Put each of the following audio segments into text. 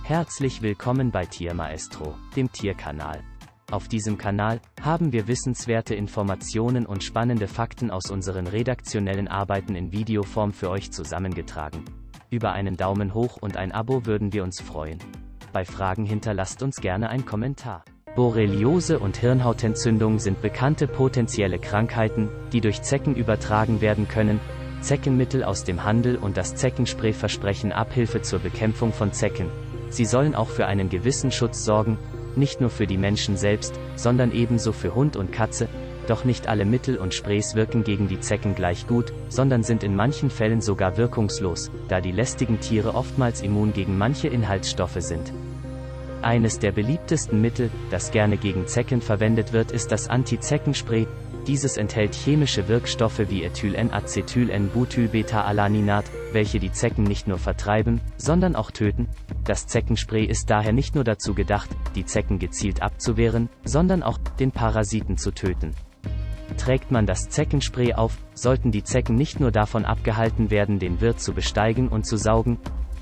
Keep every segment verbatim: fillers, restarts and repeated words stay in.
Herzlich willkommen bei Tiermaestro, dem Tierkanal. Auf diesem Kanal haben wir wissenswerte Informationen und spannende Fakten aus unseren redaktionellen Arbeiten in Videoform für euch zusammengetragen. Über einen Daumen hoch und ein Abo würden wir uns freuen. Bei Fragen hinterlasst uns gerne einen Kommentar. Borreliose und Hirnhautentzündung sind bekannte potenzielle Krankheiten, die durch Zecken übertragen werden können. Zeckenmittel aus dem Handel und das Zeckenspray versprechen Abhilfe zur Bekämpfung von Zecken. Sie sollen auch für einen gewissen Schutz sorgen, nicht nur für die Menschen selbst, sondern ebenso für Hund und Katze. Doch nicht alle Mittel und Sprays wirken gegen die Zecken gleich gut, sondern sind in manchen Fällen sogar wirkungslos, da die lästigen Tiere oftmals immun gegen manche Inhaltsstoffe sind. Eines der beliebtesten Mittel, das gerne gegen Zecken verwendet wird, ist das Anti-Zeckenspray. Dieses enthält chemische Wirkstoffe wie Ethylen-Acetylen-Butylbeta-Alaninat, welche die Zecken nicht nur vertreiben, sondern auch töten. Das Zeckenspray ist daher nicht nur dazu gedacht, die Zecken gezielt abzuwehren, sondern auch, den Parasiten zu töten. Trägt man das Zeckenspray auf, sollten die Zecken nicht nur davon abgehalten werden, den Wirt zu besteigen und zu saugen.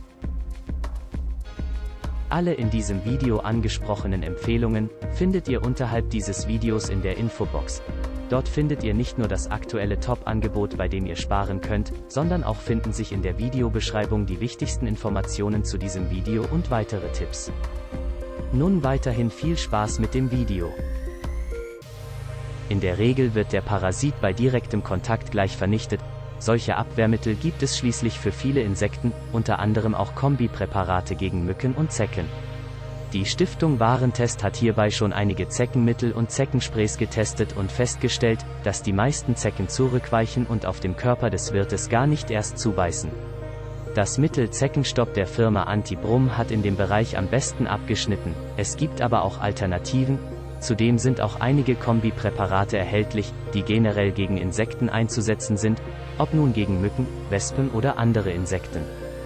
Alle in diesem Video angesprochenen Empfehlungen findet ihr unterhalb dieses Videos in der Infobox. Dort findet ihr nicht nur das aktuelle Top-Angebot, bei dem ihr sparen könnt, sondern auch finden sich in der Videobeschreibung die wichtigsten Informationen zu diesem Video und weitere Tipps. Nun weiterhin viel Spaß mit dem Video. In der Regel wird der Parasit bei direktem Kontakt gleich vernichtet. Solche Abwehrmittel gibt es schließlich für viele Insekten, unter anderem auch Kombipräparate gegen Mücken und Zecken. Die Stiftung Warentest hat hierbei schon einige Zeckenmittel und Zeckensprays getestet und festgestellt, dass die meisten Zecken zurückweichen und auf dem Körper des Wirtes gar nicht erst zubeißen. Das Mittel Zeckenstopp der Firma Anti-Brumm hat in dem Bereich am besten abgeschnitten, es gibt aber auch Alternativen. Zudem sind auch einige Kombipräparate erhältlich, die generell gegen Insekten einzusetzen sind, ob nun gegen Mücken, Wespen oder andere Insekten.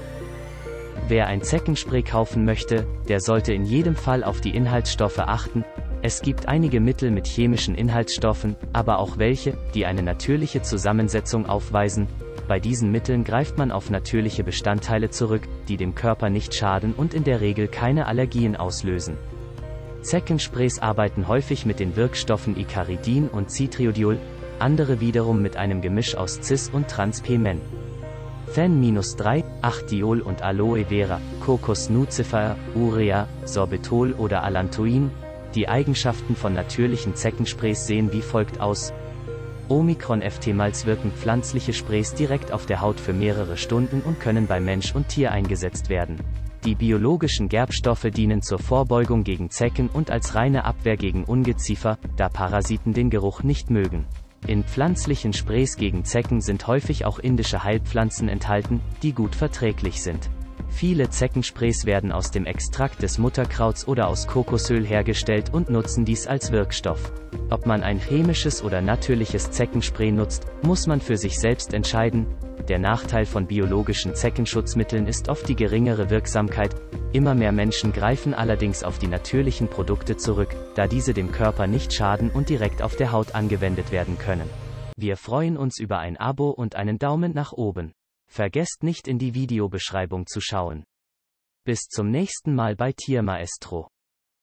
Wer ein Zeckenspray kaufen möchte, der sollte in jedem Fall auf die Inhaltsstoffe achten. Es gibt einige Mittel mit chemischen Inhaltsstoffen, aber auch welche, die eine natürliche Zusammensetzung aufweisen. Bei diesen Mitteln greift man auf natürliche Bestandteile zurück, die dem Körper nicht schaden und in der Regel keine Allergien auslösen. Zeckensprays arbeiten häufig mit den Wirkstoffen Icaridin und Citriodiol, andere wiederum mit einem Gemisch aus Cis- und Trans-P-Men. Phen drei, acht Diol und Aloe Vera, Cocos nucifera, Urea, Sorbitol oder Allantoin. Die Eigenschaften von natürlichen Zeckensprays sehen wie folgt aus. Omikron-F T-Malz wirken pflanzliche Sprays direkt auf der Haut für mehrere Stunden und können bei Mensch und Tier eingesetzt werden. Die biologischen Gerbstoffe dienen zur Vorbeugung gegen Zecken und als reine Abwehr gegen Ungeziefer, da Parasiten den Geruch nicht mögen. In pflanzlichen Sprays gegen Zecken sind häufig auch indische Heilpflanzen enthalten, die gut verträglich sind. Viele Zeckensprays werden aus dem Extrakt des Mutterkrauts oder aus Kokosöl hergestellt und nutzen dies als Wirkstoff. Ob man ein chemisches oder natürliches Zeckenspray nutzt, muss man für sich selbst entscheiden. Der Nachteil von biologischen Zeckenschutzmitteln ist oft die geringere Wirksamkeit. Immer mehr Menschen greifen allerdings auf die natürlichen Produkte zurück, da diese dem Körper nicht schaden und direkt auf der Haut angewendet werden können. Wir freuen uns über ein Abo und einen Daumen nach oben. Vergesst nicht in die Videobeschreibung zu schauen. Bis zum nächsten Mal bei Tiermaestro.